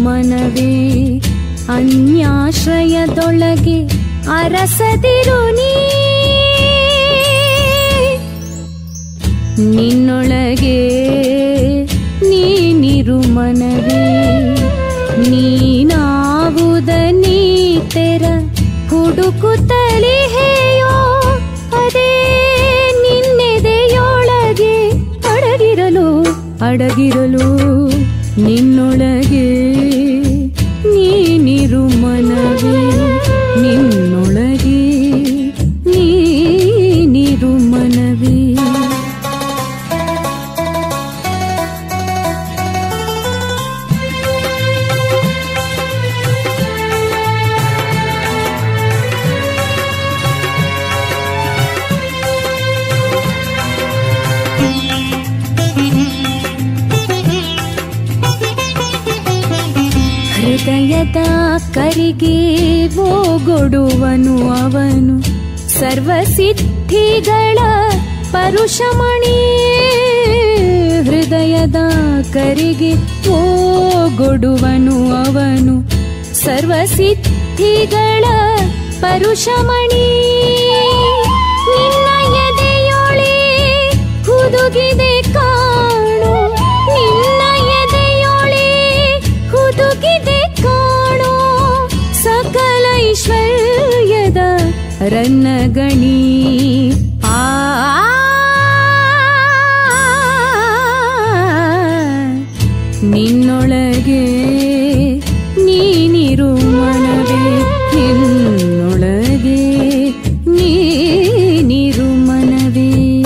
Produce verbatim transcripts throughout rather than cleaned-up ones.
ಮನವೇ ಅನ್ಯಾಶ್ರಯದೊಳಗೆ ಅರಸದಿರು ನೀ. ನಿನ್ನೊಳಗೆ ನೀನಿರು ಮನವೇ ನೀನಾವುದ ನೀ ತೆರ ಹುಡುಕುತ್ತಲಿಹೆಯೋ ಅದೇ ನಿನ್ನೆದೆಯೊಳಗೆ ಅಡಗಿರಲು ಅಡಗಿರಲು ನಿನ್ನೊಳಗೆ ನೀನಿರು ಮನವೇ ನಿನ್ನೊಳಗೆ ನೀನಿರು ಮನವೇ. ಹೃದಯದ ಕರಿಗೆ ಓಗೊಡುವನು ಅವನು ಸರ್ವಸಿದ್ಧಿಗಳ ಪರುಷಮಣಿ. ಹೃದಯದ ಕರಿಗೆ ಓಗೊಡುವನು ಅವನು ಸರ್ವಸಿದ್ಧಿಗಳ ಪರುಷಮಣಿ. ನಿನ್ನ ಎದೆಯೊಳೆ ಹುದುಗಿದೆ ಕಾಣು ನಿನ್ನ ಎದೆಯೊಳೆ ಹುದುಗಿದೆ ಕಾಣೋ ಸಕಲ ಐಶ್ವರ್ಯದ ರನ್ನಗಣಿ. ಆ ನಿನ್ನೊಳಗೆ ನೀನಿರು ಮನವೇ ನಿನ್ನೊಳಗೆ ನೀನಿರು ಮನವೇ.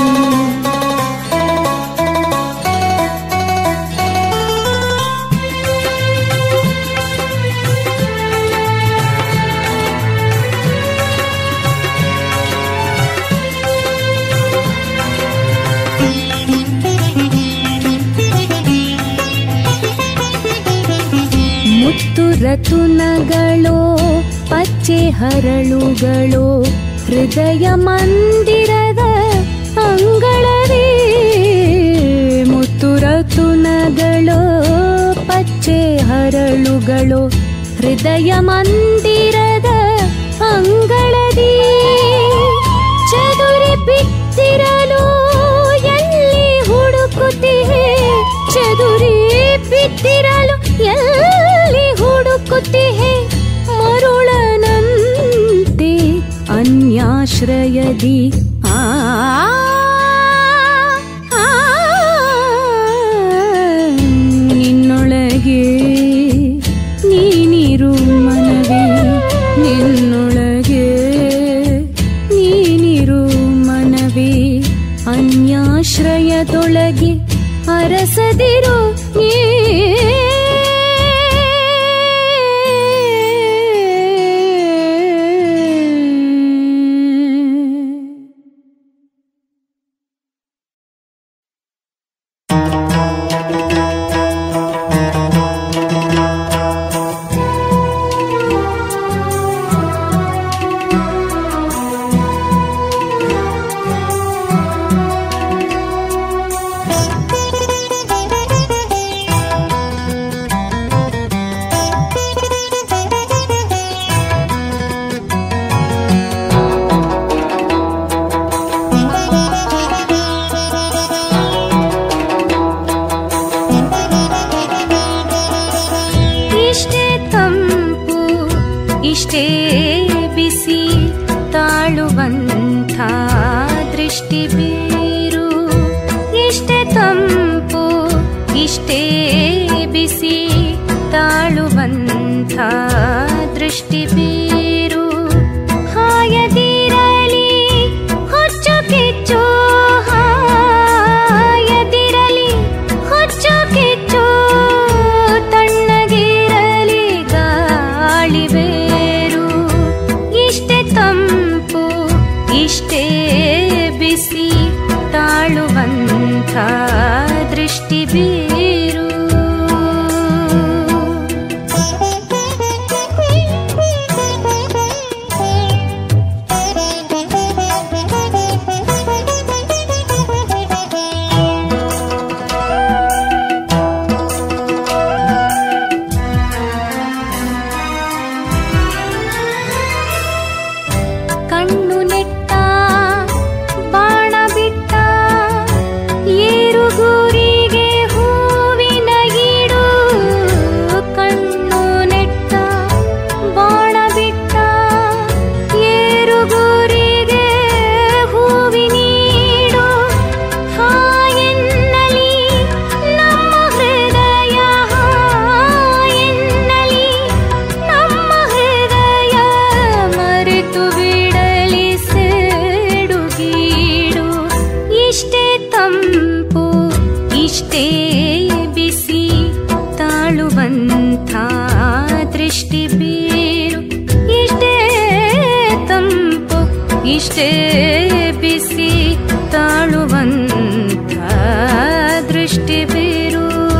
ರತುನಗಳೋ ಪಚ್ಚೆ ಹರಳುಗಳೋ ಹೃದಯ ಮಂದಿರದ ಅಂಗಳವೇ. ಮುತ್ತು ರತುನಗಳೋ ಪಚ್ಚೆ ಹರಳುಗಳೋ ಹೃದಯ ಮಂದಿರದ ಅಂಗಳದಿ ಚದುರಿ ಬಿದ್ದಿರಲು ಎಲ್ಲಿ ಹುಡುಕುತ್ತಿಹೆ ಚದುರಿ ಬಿದ್ದಿರಲು ಎಲ್ಲಿ ಹುಡುಕುತ್ತಿಹೆ ಮರುಳನಂತೆ ಅನ್ಯಾಶ್ರಯದಿ. ಆ ನಿನ್ನೊಳಗೆ ನೀನಿರು ಮನವೇ ನಿನ್ನೊಳಗೆ ನೀನಿರು ಮನವೇ ಅನ್ಯಾಶ್ರಯದೊಳಗೆ ಅರಸದಿರು ನೀ. ಇಷ್ಟೇ ಬಿಸಿ ತಾಳುವಂಥ ದೃಷ್ಟಿ ಬೀರು. ಇಷ್ಟೇ ತಂಪು ಇಷ್ಟೇ ಬಿಸಿ ತಾಳುವಂಥ ದೃಷ್ಟಿ ಬೀರು. ಹಾಯದಿರಲಿ ಹೊಚ್ಚು ಕಿಚ್ಚು ಹಾಯದಿರಲಿ ಹೊಚ್ಚು ಕಿಚ್ಚು ತಣ್ಣಗಿರಲಿ ಗಾಳಿ ಬೇರು. ಇಷ್ಟೇ ತಂಪು ಇಷ್ಟೇ ಬಿಸಿ ತಾಳುವಂಥ ದೃಷ್ಟಿ ಬೀರು. ದೃಷ್ಟಿ ಬೀರು. ಇಷ್ಟೇ ತಂಪು ಇಷ್ಟೇ ಬಿಸಿ ತಾಳುವಂಥ ದೃಷ್ಟಿ ಬೀರು.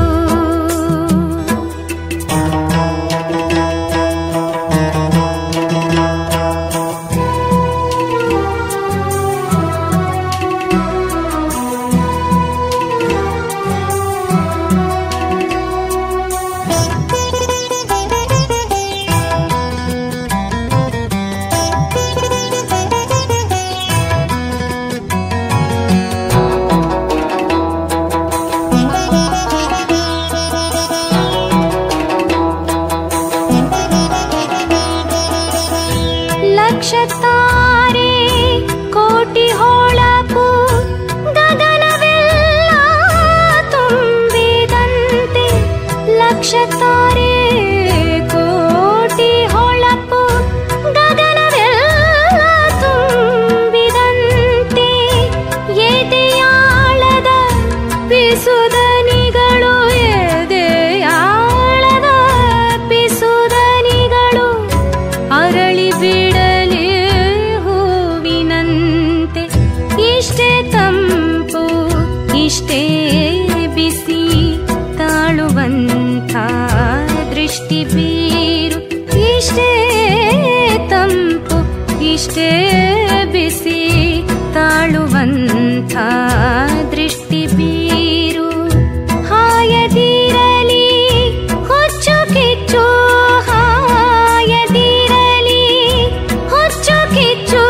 ತಾರೆ ಕೋಟಿ ಹೊಳಪು ಗಗನವೆಲ್ಲ ತುಂಬಿದಂತೆ. ಲಕ್ಷ ತಾರೆ ಕೋಟಿ ಹೊಳಪು ಗಗನವೆಲ್ಲ ತುಂಬಿದಂತೆ. ಎದೆಯಾಳದ ಪಿಸುದನಿಗಳು ಎದೆಯಾಳದ ಪಿಸುದನಿಗಳು ಅರಳಿ ಬಿಡಲಿ ಹೂವಿನಂತೆ. ಇಷ್ಟೇ ತಂಪು ಇಷ್ಟೇ ಬಿಸಿ ತಾಳುವಂಥ ದೃಷ್ಟಿ ಬೀರು. ಇಷ್ಟೇ ತಂಪು ಇಷ್ಟೇ ಬಿಸಿ ತಾಳುವಂಥ ದೃಷ್ಟಿ ಬೀರು. ಹಾಯದಿರಲಿ ಹೊಚ್ಚು ಕಿಚ್ಚು ಹಾಯದಿರಲಿ ಹೊಚ್ಚು ಕಿಚ್ಚು.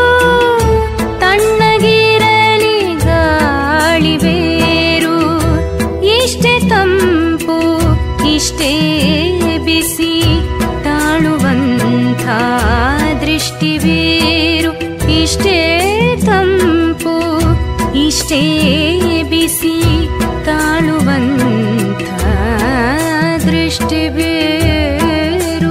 ತಣ್ಣಗಿರಲಿ ಗಾಳಿ ಬೇರು. ಇಷ್ಟೇ ತಂಪು ಇಷ್ಟೇ ಬಿಸಿ ತಾಳುವಂಥ ದೃಷ್ಟಿ ಬೀರು. ಇಷ್ಟೇ ತಂಪು ಇಷ್ಟೇ ಬಿಸಿ ತಾಳುವಂಥ ದೃಷ್ಟಿ ಬೀರು.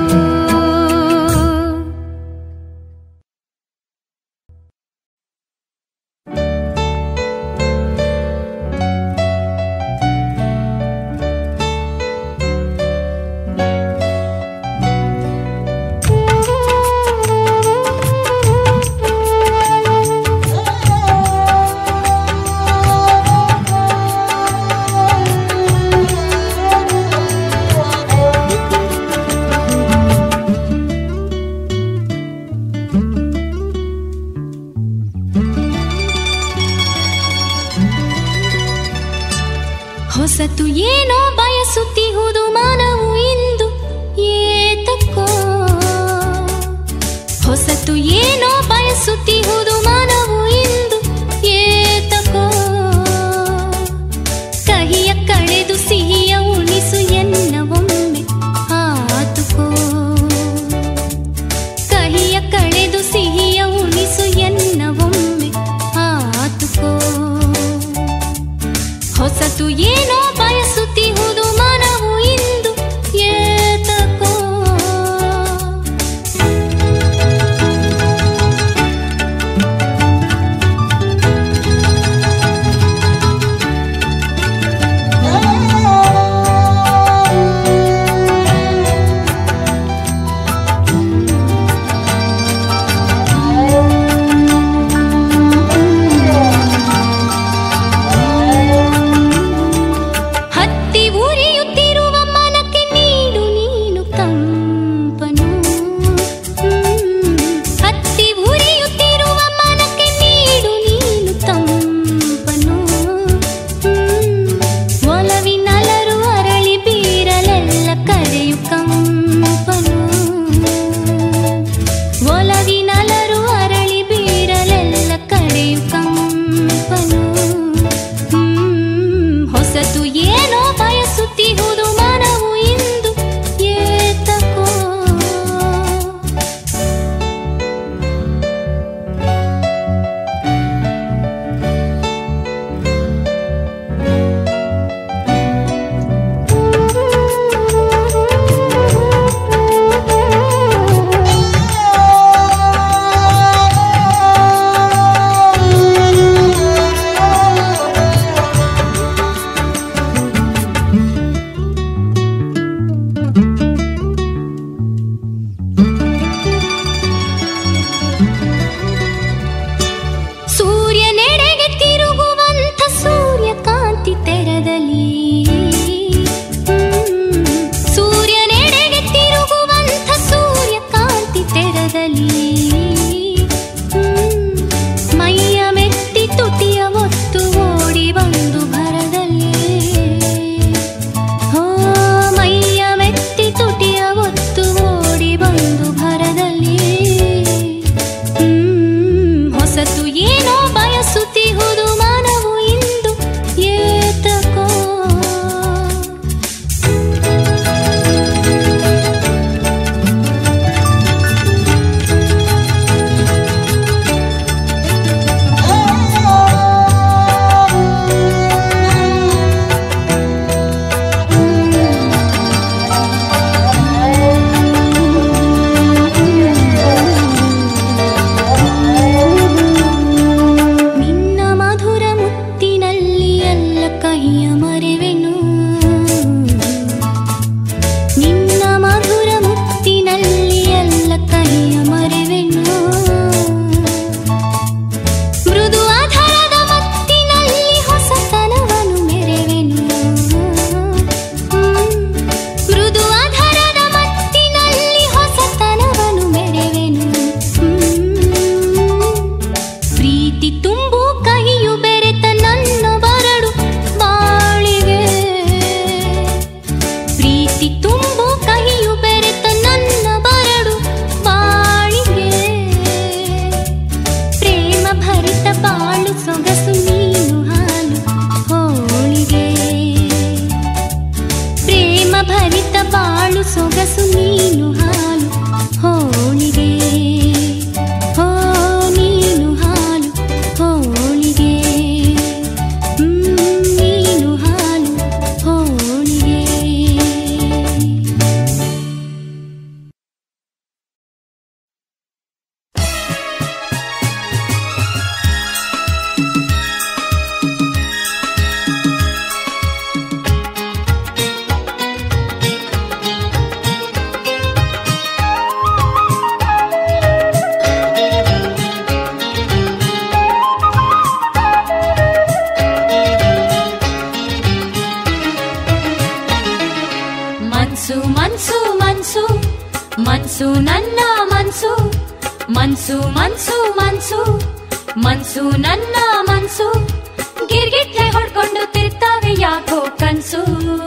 ಮನ್ಸು ನನ್ನ ಮನ್ಸು ಮನ್ಸು ಮನ್ಸು ಮನ್ಸು ಮನ್ಸು ನನ್ನ ಮನ್ಸು ಗಿರ್ಗಿಟ್ಲೆ ಹೊಡ್ಕೊಂಡು ತಿರ್ತಾವೆ ಯಾಕೋ ಕನ್ಸು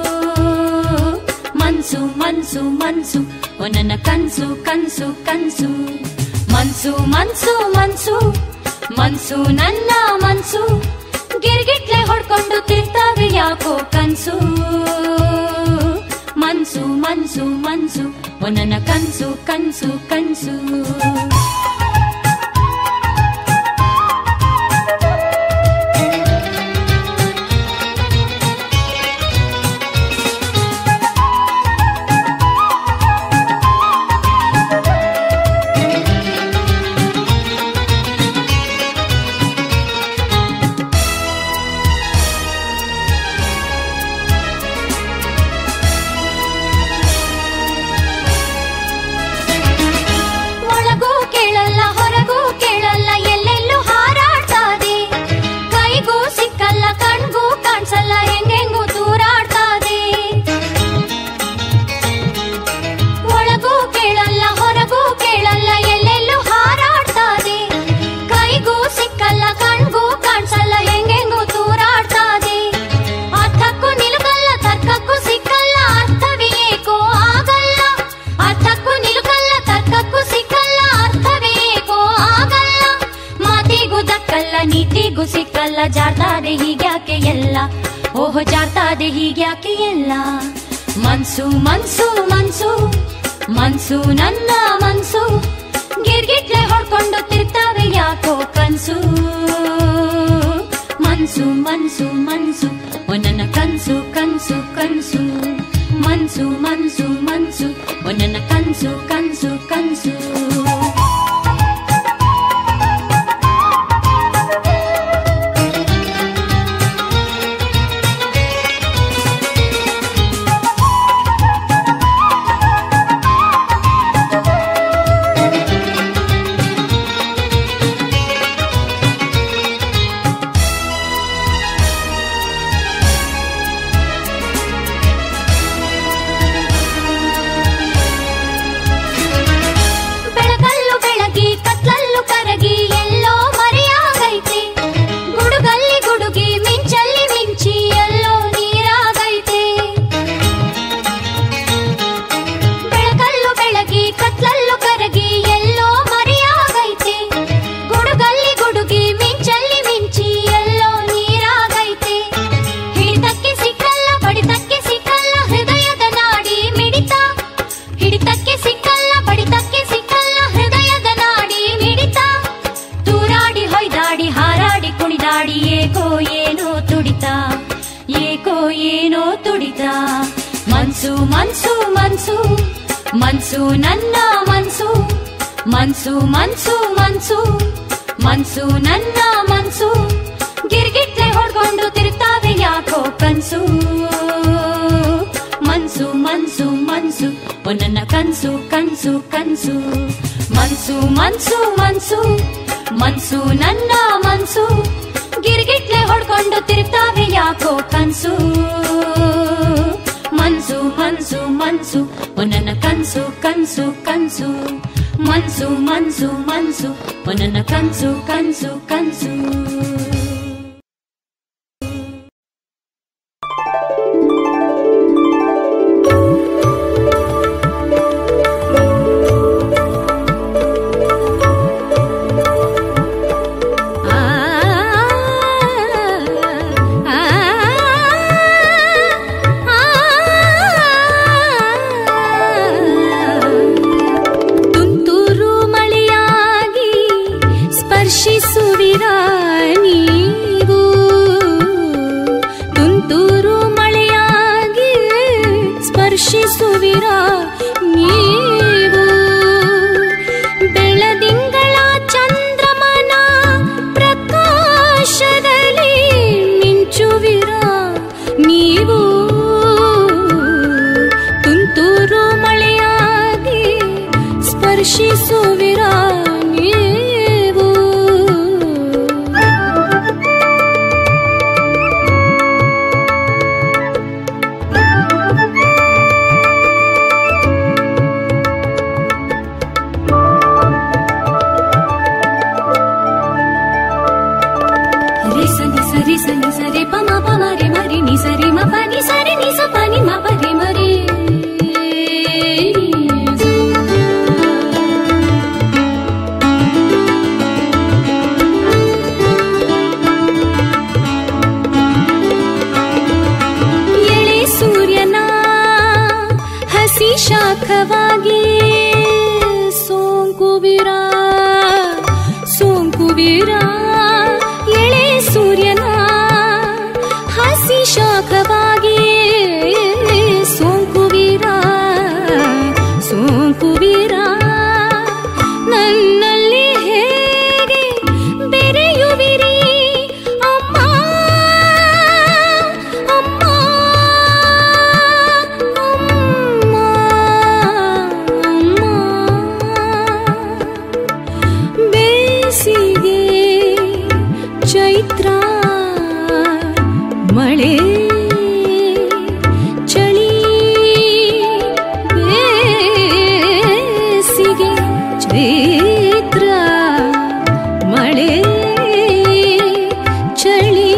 ಮನ್ಸು ಮನ್ಸು ಮನ್ಸು ಓ ನನ್ನ ಕನ್ಸು ಕನ್ಸು ಕನ್ಸು ಮನ್ಸು ಮನ್ಸು ಮನ್ಸು ಮನ್ಸು ನನ್ನ ಮನ್ಸು ಗಿರ್ಗಿಟ್ಲೆ ಹೊಡ್ಕೊಂಡು ತಿರ್ತಾವೆ ಯಾಕೋ ಕನ್ಸು ಮನ್ಸು ಮನ್ಸು ಮನ್ಸು ಓ ನನ್ನ ಕನ್ಸು ಕನ್ಸು ಕನ್ಸು ನೀತಿಗೂ ಸಿಕ್ಕಲ್ಲ ಜಾರ್ತಾದೆ ಹೀಗ್ಯಾಕೆ ಎಲ್ಲ ಓಹೋ ಜಾರ್ತಾದೆ ಹೀಗ್ಯಾಕೆ ಎಲ್ಲ ಮನ್ಸು ಮನ್ಸು ಮನ್ಸು ಮನ್ಸು ನನ್ನ ಮನ್ಸು ಗಿರ್ಗಿಟ್ಲೆ ಹೊಡ್ಕೊಂಡು ತಿರ್ತಾವೆ ಯಾಕೋ ಕನ್ಸು ಮನ್ಸು ಮನ್ಸು ಮನ್ಸು ಓ ನನ್ನ ಕನ್ಸು ಕನ್ಸು ಕನ್ಸು ಮನ್ಸು ಮನ್ಸು ಮನ್ಸು ಓ ನನ್ನ ಕನ್ಸು ಕನ್ಸು ಕನ್ಸು ಮನ್ಸು ಮನ್ಸು ಮನ್ಸು ಮನ್ಸು ನನ್ನ ಮನ್ಸು ಮನ್ಸು ಮನ್ಸು ಮನ್ಸು ಮನ್ಸು ನನ್ನ ಮನ್ಸು ಗಿರ್ಗಿಟ್ಲೆ ಹೊಡ್ಕೊಂಡು ತಿರುಗ್ತಾವೆ ಯಾಕೋ ಕನ್ಸು ಮನ್ಸು ಮನ್ಸು ಮನ್ಸು ಓ ನನ್ನ ಕನ್ಸು ಕನ್ಸು ಕನ್ಸು ಮನ್ಸು ಮನ್ಸು ಮನ್ಸು ಮನ್ಸು ನನ್ನ ಮನ್ಸು ಗಿರ್ಗಿಟ್ಲೆ ಹೊಡ್ಕೊಂಡು ತಿರುಗ್ತಾವೆ ಯಾಕೋ ಕನ್ಸು ಮನ್ಸು ಮನ್ಸು ಮನ್ಸು ಓ ನನ್ನ ಕನ್ಸು ಕನ್ಸು ಕನ್ಸು ಮನ್ಸು ಮನ್ಸು ಮನ್ಸು ಓ ನನ್ನ ಕನ್ಸು ಕನ್ಸು ಕನ್ಸು ಬಸ್ಸುವಿರಾ ನನ್ನಲ್ಲಿ ಹೇಗೆ ಬೆರೆಯುವಿರಿ ಅಮ್ಮ ಅಮ್ಮ ಅಮ್ಮ ಅಮ್ಮ ಬೇಸಿಗೆ ಚೈತ್ರ ಮಳೆ ಚಳಿ ಬೇಸಿಗೆ ಚೈತ್ರ ಮಳೆ ಚಳಿ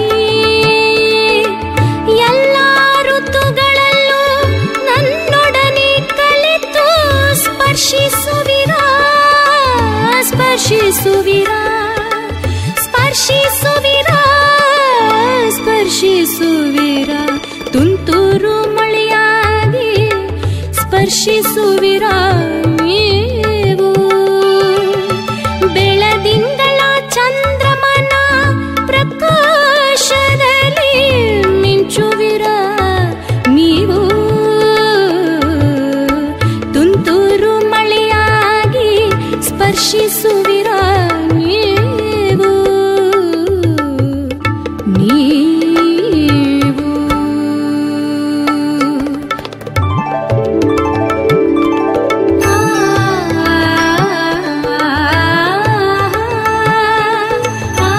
ಎಲ್ಲ ಋತುಗಳಲ್ಲೂ ನನ್ನೊಡನೆ ಕಲಿತು ಸ್ಪರ್ಶಿಸುವಿರಾ ಸ್ಪರ್ಶಿಸುವಿರಾ ಸ್ಪರ್ಶಿಸುವಿರಾ ಸ್ಪರ್ಶಿಸುವಿರಾ ತುಂತುರು ಮಳೆಯಾಗಿ ಸ್ಪರ್ಶಿಸುವಿರಾ ನೀವು ಬೆಳದಿಂಗಳ ಚಂದ್ರಮನ ಪ್ರಕಾಶದಲ್ಲಿ ಮಿಂಚುವಿರಾ ನೀವು ತುಂತುರು ಮಳೆಯಾಗಿ ಸ್ಪರ್ಶಿಸುವಿರಾ ನೀವು ನೀವು ಆ ಆ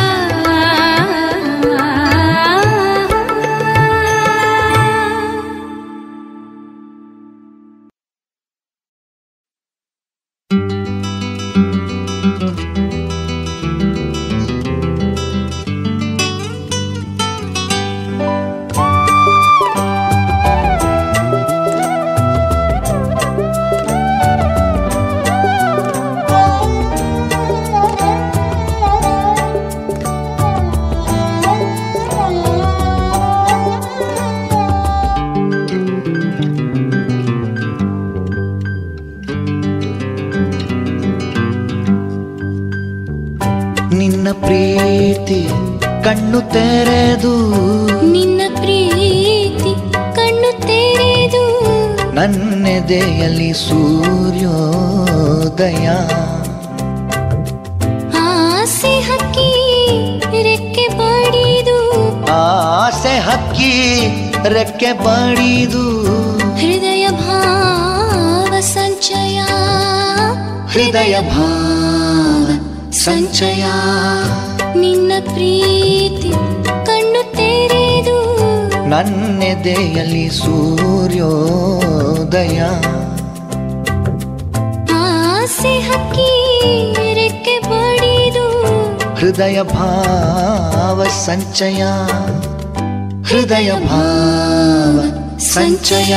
ನಿನ್ನ ಪ್ರೀತಿ ಕಣ್ಣು ತೆರೆದು ನಿನ್ನ ಪ್ರೀತಿ ಕಣ್ಣು ತೆರೆದು ನನ್ನೆದೆಯಲ್ಲಿ ಸೂರ್ಯೋದಯ ಆಸೆ ಹಕ್ಕಿ ರೆಕ್ಕೆ ಬಡಿದು ಆಸೆ ಹಕ್ಕಿ ರೆಕ್ಕೆ ಬಡಿದು ಹೃದಯ ಭಾವ ಸಂಚಯ ಹೃದಯ ಭಾವ ಸಂಚಯ ನಿನ್ನ ಪ್ರೀತಿ ಕಣ್ಣು ತೆರೆದು ನನ್ನೆದೆಯಲ್ಲಿ ಸೂರ್ಯೋದಯ ಆಸೆ ಹಕ್ಕಿ ರೆಕ್ಕೆ ಬಡಿದು ಹೃದಯ ಭಾವ ಸಂಚಯ ಹೃದಯ ಭಾವ ಸಂಚಯ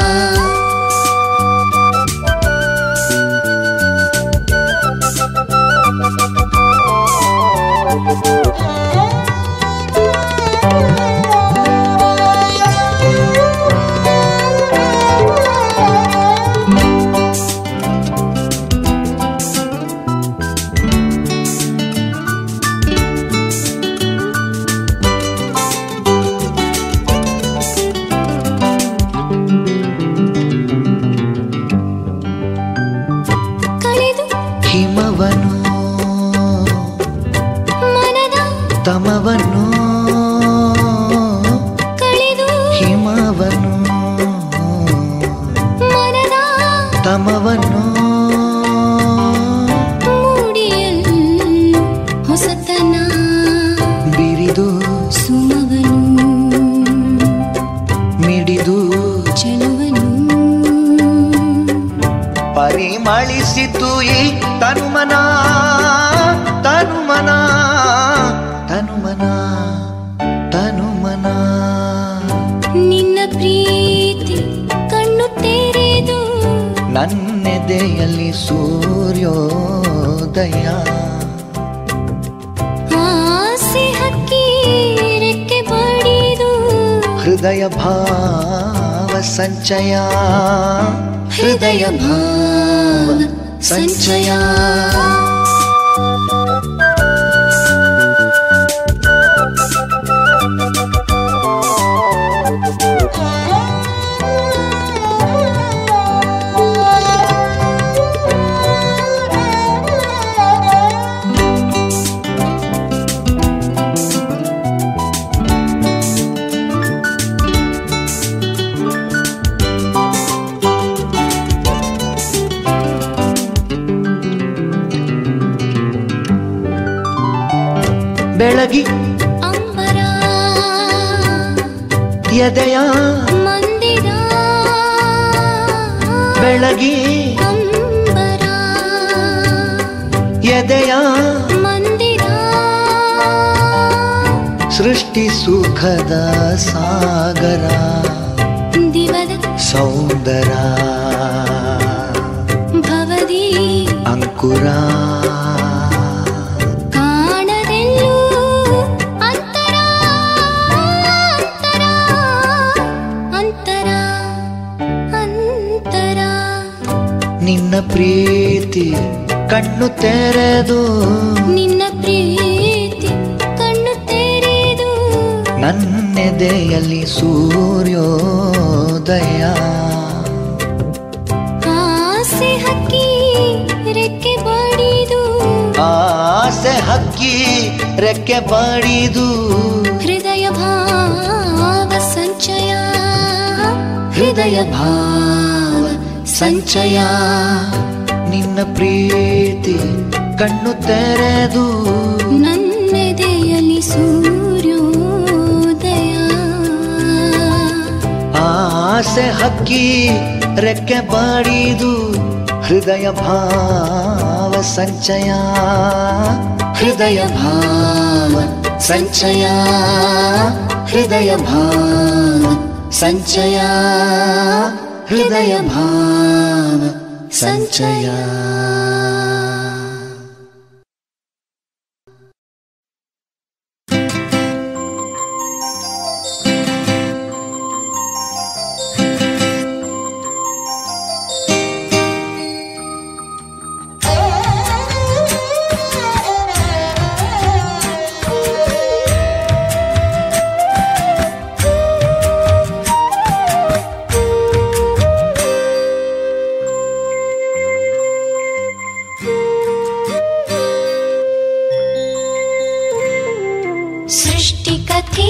ಹಿಮವನು ಮನದ ತಮವನು ಕಳೆದು ಹಿಮವನು ಮನದ ತಮವನು ಮೂಡಿಯಲು ಹೊಸತನ ಬಿರಿದು ಸುಮವನು ಮಿಡಿದು ಚೆಲುವನು ಪರಿಮಳಿಸಿತು ಈ ತನುಮನ ತನುಮನ ತನುಮನ ತನುಮನ ನಿನ್ನ ಪ್ರೀತಿ ಕಣ್ಣು ತೆರೆದು ನನ್ನೆದೆಯಲ್ಲಿ ಸೂರ್ಯೋದಯ ಆಸೆ ಹಕ್ಕಿ ರೆಕ್ಕೆ ಬಡಿದು ಹೃದಯ ಭಾವ ಸಂಚಯ ಹೃದಯ ಭಾವ ಸಂಚಯ ಬೆಳಗಿ ಅಂಬರ ಎದೆಯ ಮಂದಿರ ಬೆಳಗಿ ಅಂಬರ ಎದೆಯ ಮಂದಿರ ಸೃಷ್ಟಿ ಸುಖದ ಸಾಗರ ದಿವದ ಸೌಂದರ ಭವದಿ ಅಂಕುರ ಕಾಣದೆಲ್ಲೂ ಅಂತರ ಅಂತರ ಅಂತರ ಅಂತರ ನಿನ್ನ ಪ್ರೀತಿ ಕಣ್ಣು ತೆರೆದು ನಿನ್ನ ಪ್ರೀತಿ ಕಣ್ಣು ತೆರೆದು ನನ್ನೆದೆಯಲ್ಲಿ ಸೂರ್ಯೋದಯ ಆಸೆ ಹಕ್ಕಿ ರೆಕ್ಕೆ ಬಡಿದು ಆಸೆ ಹಕ್ಕಿ ರೆಕ್ಕೆ ಬಡಿದು ಹೃದಯ ಭಾವ ಸಂಚಯ ಹೃದಯ ಭಾವ ಸಂಚಯ ನಿನ್ನ ಪ್ರೀತಿ ಕಣ್ಣು ತೆರೆದು ನನ್ನೆದೆಯಲ್ಲಿ ಸೂರ್ಯೋದಯ ಆಸೆ ಹಕ್ಕಿ ರೆಕ್ಕೆ ಬಡಿದು ಹೃದಯ ಭಾವ ಸಂಚಯ ಹೃದಯ ಭಾವ ಸಂಚಯ ಹೃದಯ ಭಾವ ಸಂಚಯ ಹೃದಯ ಭಾವ ಸಂಚಯ ಸೃಷ್ಟಿಕಥೆ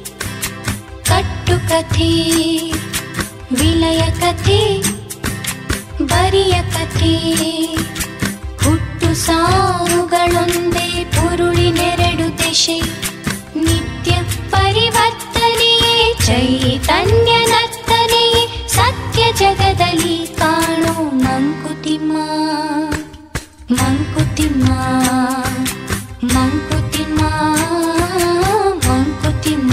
ಕಟ್ಟುಕಥೆ ವಿಲಯ ಕಥೆ ಬರಿಯ ಕಥೆ ಹುಟ್ಟು ಸಾವುಗಳೊಂದೇ ಪುರುಳಿನೆರಡು ದೆಸೆ ನಿತ್ಯ ಪರಿವರ್ತನೆಯೇ ಚೈತನ್ಯ ನರ್ತನೆಯೇ ಸತ್ಯ ಜಗದಲ್ಲಿ ಕಾಣೋ ಮಂಕುತಿಮ್ಮ ಮಂಕುತಿಮ್ಮ ಮಂಕುತಿಮ್ಮ ಮಂಕುತಿಮ್ಮ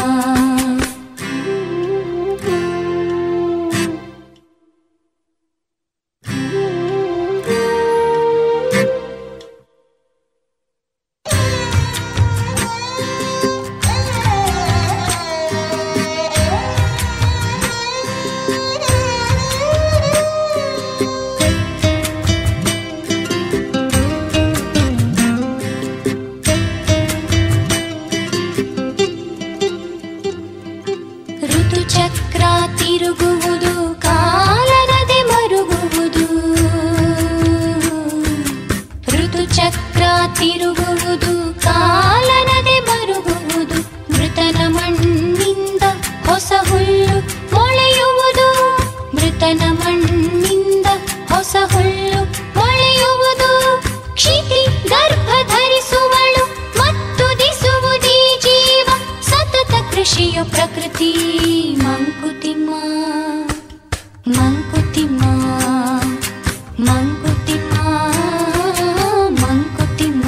ಋತುಚಕ್ರ ತಿರುಗುವುದು ಕಾಲರದೆ ಮರುಗುವುದು ಋತುಚಕ್ರ ತಿರುಗುವುದು ಕಾಲರದೆ ಮರುಗುವುದು ಮೃತನ ಮಣ್ಣಿಂದ ಹೊಸ ಹುಲ್ಲು ಮೊಳೆಯುವುದು ಮೃತನ ಮಣ್ಣಿಂದ ಹೊಸ ಹುಲ್ಲು ಮೊಳೆಯುವುದು ಕ್ಷಿತಿ ಗರ್ಭ ಧರಿಸುವಳು ಮತ್ತು ದಿಸುವುದೀ ಜೀವ ಸತತ ಕೃಷಿಯ ಪ್ರಕೃತಿ ಮಂಕುತಿಮ್ಮ ಮಂಕುತಿಮ್ಮ ಮಂಕುತಿಮ್ಮ ಮಂಕುತಿಮ್ಮ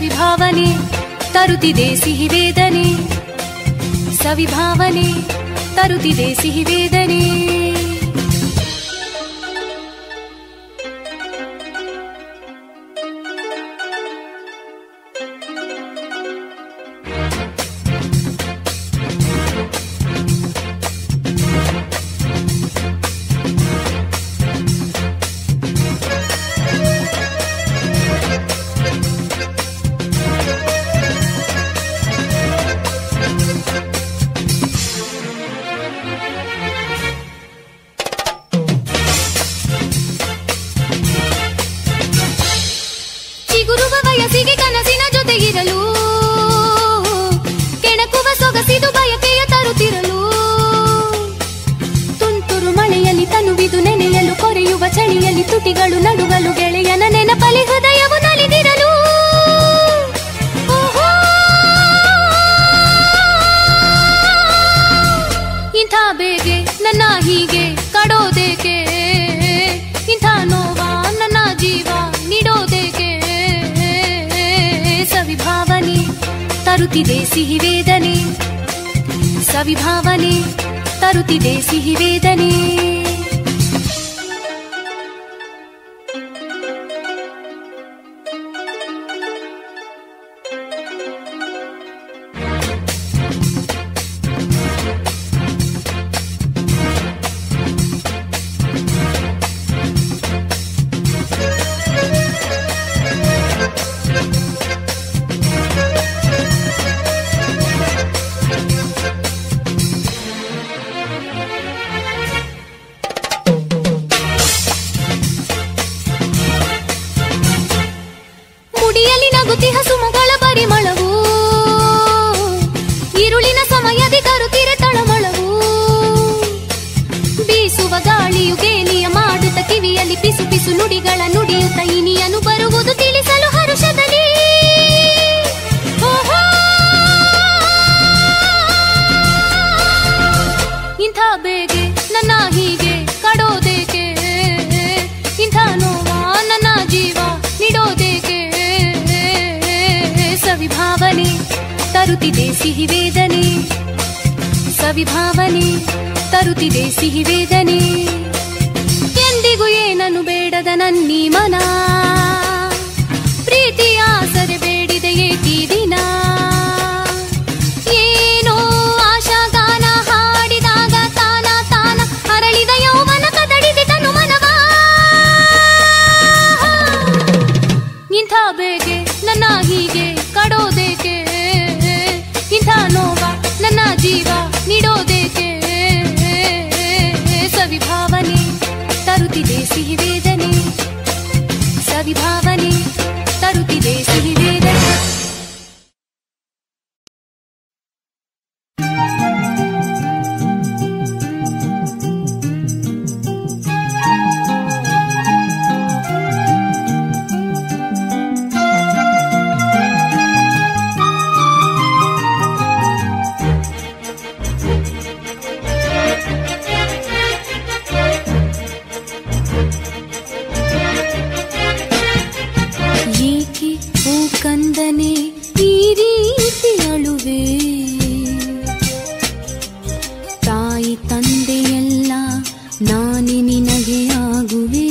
ಸವಿಭಾವನೆ ತರುತ್ತಿದೆ ಸಿಹಿ ವೇದನೆ, ಸವಿಭಾವನೆ ತರುತ್ತಿದೆ ಸಿಹಿ ವೇದನೆ. ಚಳಿಯಲ್ಲಿ ತುಟಿಗಳು ನಡುಗಲು ಗೆಳೆಯನ ನೆನಪಲಿ ಹೃದಯವು ನಲಿದಿರಲು. ಇಂಥ ಬೇಗೆ ನನ್ನ ಹೀಗೆ ಕಡೋದೇಕೆ, ಇಂಥ ನೋವ ನನ್ನ ಜೀವ ನೀಡೋದೇಕೆ. ಸವಿಭಾವನೆ ತರುತ್ತಿದೆ ಸಿಹಿ ವೇದನೆ, ಸವಿಭಾವನೆ ತರುತ್ತಿದೆ ಸಿಹಿ ವೇದನೆ. ಪಿಸು ಪಿಸು ನುಡಿಗಳ ನುಡಿಯುತ್ತ ಇನಿಯನು ಬರುವುದು ತಿಳಿಸಲು ಹರುಷದಲ್ಲಿ. ಇಂಥ ಬೇಗೆ ನನ್ನ ಹೀಗೆ ಕಡೋದೇಕೆ, ಇಂಥ ನೋವ ನನ್ನ ಜೀವ ನೀಡೋದೇಕೆ. ಸವಿಭಾವನೆ ತರುತ್ತಿದೆ ಸಿಹಿ ವೇದನೆ, ಸವಿಭಾವನೆ ತರುತ್ತಿದೆ ಸಿಹಿ ವೇದನೆ. ಎಂದಿಗೂ ಏನನ್ನು ಬೇಡದ ನನ್ನೀ ಮನ, ಪ್ರೀತಿಯ ಆಸರೆ ಬೇಡಿದೆ ಏಕಿ ದಿನ. ಏನೋ ಆಶಾಗಾನ ಹಾಡಿದಾಗ ತಾನ ತಾನ ಅರಳಿದ ಯೌವನ ಕದಡಿದೆ ತನು ಮನವ. ಇಂಥ ಬೇಗೆ ನನ್ನ ಹೀಗೆ ಕಡೋದೇಕೆ, ಇಂಥ ನೋವ ನನ್ನ ಜೀವ ನೀಡೋದೇಕೆ. ಸವಿಭಾವನೆ ತರುತ್ತಿದೆ ಸಿಹಿ ವೇದನೆ, ಸವಿಭಾವನೆ ತರುತ್ತಿದೆ ಸಿಹಿ ವೇದನೆ. ಕಂದನೆ ಈ ರೀತಿ ಅಳುವೆ, ತಾಯಿ ತಂದೆಯೆಲ್ಲ ನಾನೇ ನಿನಗೆ ಆಗುವೆ.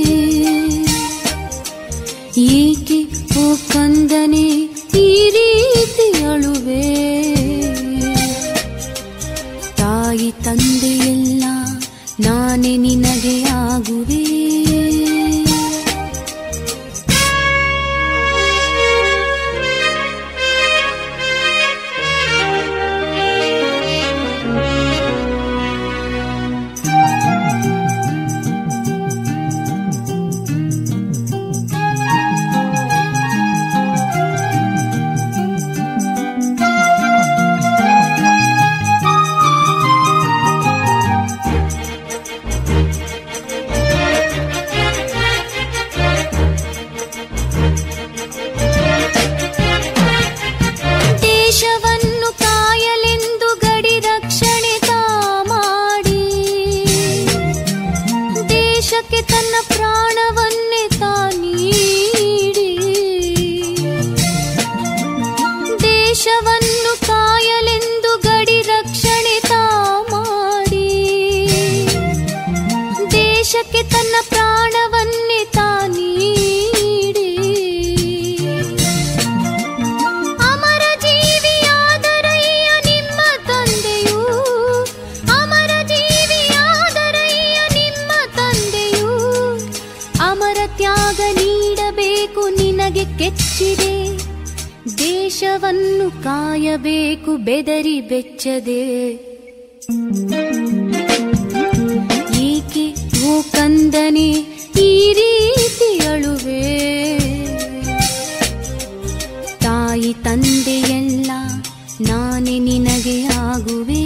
ಏಕೆ ಓ ಕಂದನೆ ಈ ರೀತಿ ಅಳುವೆ, ತಾಯಿ ತಂದೆಯೆಲ್ಲ ನಾನೇ ನಿನಗೆ ಆಗುವೆ. ಮೆಚ್ಚಿದೆ, ದೇಶವನ್ನು ಕಾಯಬೇಕು ಬೆದರಿ ಬೆಚ್ಚದೆ. ಏಕೆ ಓ ಕಂದನೆ ಈ ರೀತಿ ಅಳುವೆ, ತಾಯಿ ತಂದೆಯೆಲ್ಲ ನಾನೇ ನಿನಗೆ ಆಗುವೆ.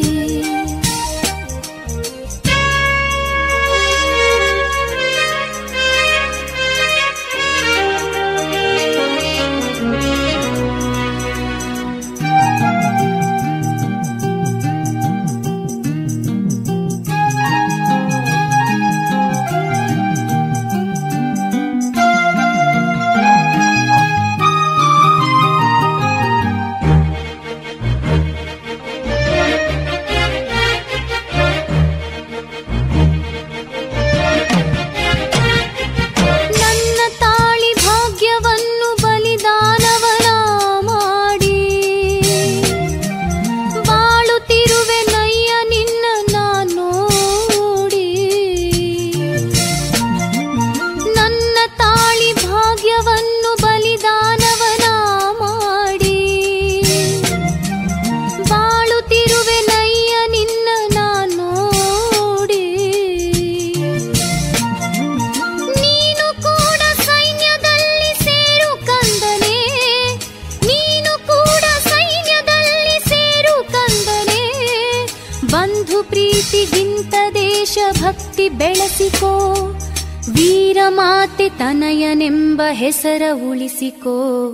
ಭಕ್ತಿ ಬೆಳೆಸಿಕೋ, ವೀರ ಮಾತೆ ತನಯನೆಂಬ ಹೆಸರ ಉಳಿಸಿಕೋ.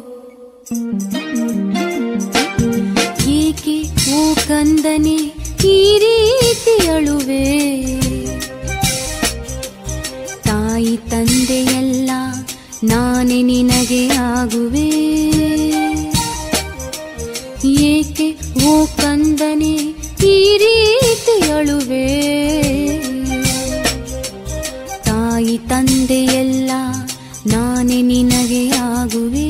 ಏಕೆ ಓ ಕಂದನೆ ಈ ರೀತಿ ಅಳುವೆ, ತಾಯಿ ತಂದೆಯೆಲ್ಲ ನಾನೇ ನಿನಗೆ ಆಗುವೆ. ಏಕೆ ಓ ಕಂದನೆ ಈ ರೀತಿ ಅಳುವೆ, ತಾಯಿ ತಂದೆಯೆಲ್ಲ ನಾನೇ ನಿನಗೆ ಆಗುವೆ.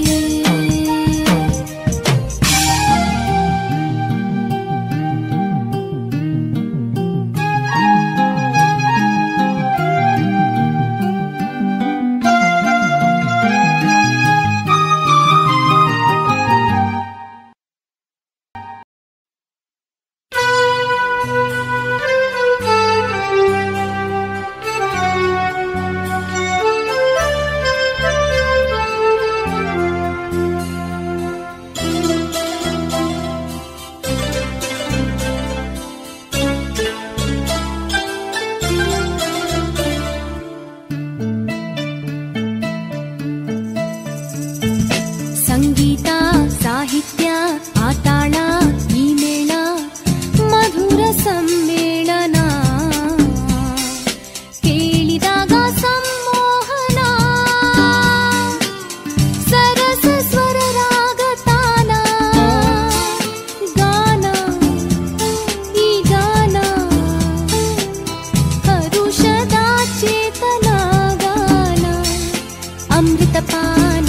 ಸಂಗೀತ ಸಾಹಿತ್ಯ ಆತಾಳ ಈ ಮೇಳ ಮಧುರ ಸಮ್ಮೇಳನ, ಕೇಳಿದಾಗ ಸಮ್ಮೋಹನ ಸರಸ ಸ್ವರ ರಾಗ ತಾನ, ಗಾನ ಈ ಗಾನ ಹರುಷದ ಚೇತನ ಗಾನ, ಅಮೃತಪಾನ.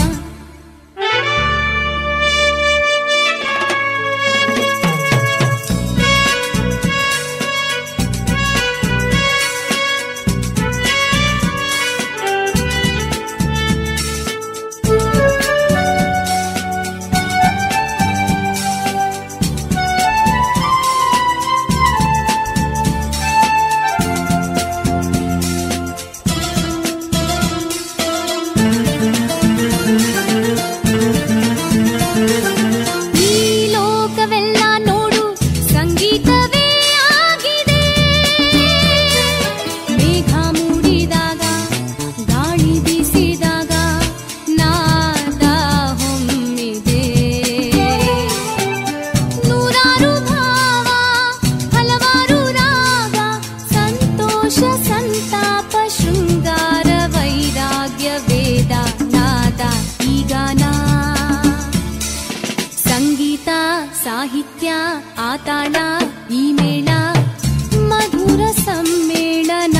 ಸಾಹಿತ್ಯ ಆತಾಳ ಈ ಮೇಳ ಮಧುರ ಸಮ್ಮೇಳನ,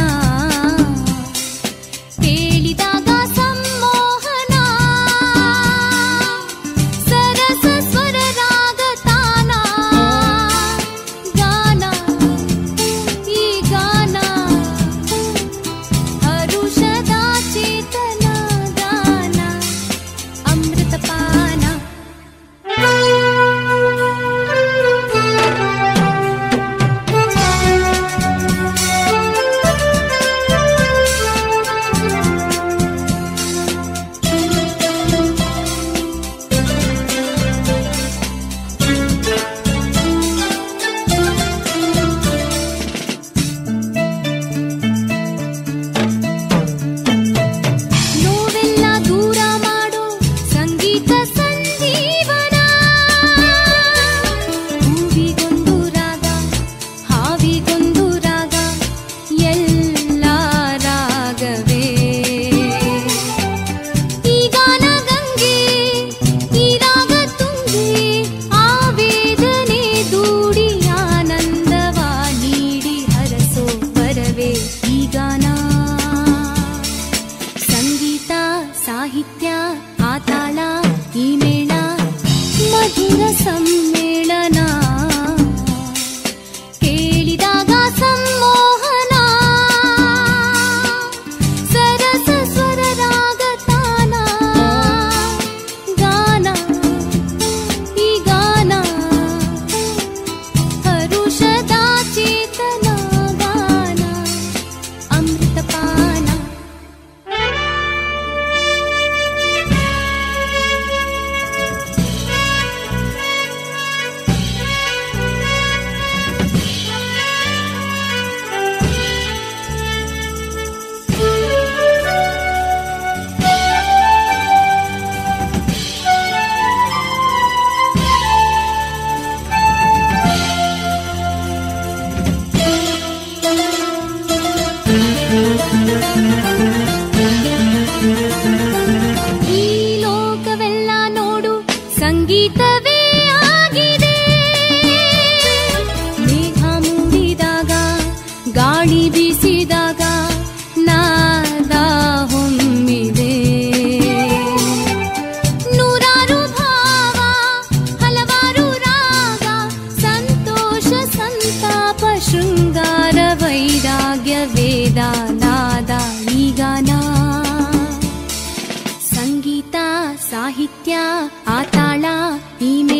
ಕೇಳಿದಾಗ ಸಮ್ಮೋಹನ ಸರಸ ಸ್ವರ ರಾಗ ತಾನ, ಗಾನ ಈ ಗಾನ ಹರುಷದ ಚೇತನ ಗಾನ, ಅಮೃತ ಈ ಮೇಳ ಮಧುರ ಸಮ್ಮೇಳನ ಕೇಳಿದಾಗ ಸಮ್ಮೋಹನ ಸರಸ ಸ್ವರ ರಾಗ ತಾನ ಗಾನ ಈ ಗಾನ ಹರುಷದ ಚೇತನ ಗಾನ ಅಮೃತಪಾನ ಈ ಲೋಕವೆಲ್ಲ ನೋಡು ಸಂಗೀತವೇ ಆಗಿದೆ ಮೇಘ ಮೂಡಿದಾಗ ಗಾಳಿ ಬೀಸಿದಾಗ ನಾದ ಹೊಮ್ಮಿದೆ ನೂರಾರು ಭಾವ ಹಲವಾರು ರಾಗ ಸಂತೋಷ ಸಂತಾಪ ಶೃಂಗಾರ ವೈರಾಗ್ಯ ವೇದ ನಾದ ಈ ಗಾನ ಸಂಗೀತ ಸಾಹಿತ್ಯ ಆತಾಳ ಈ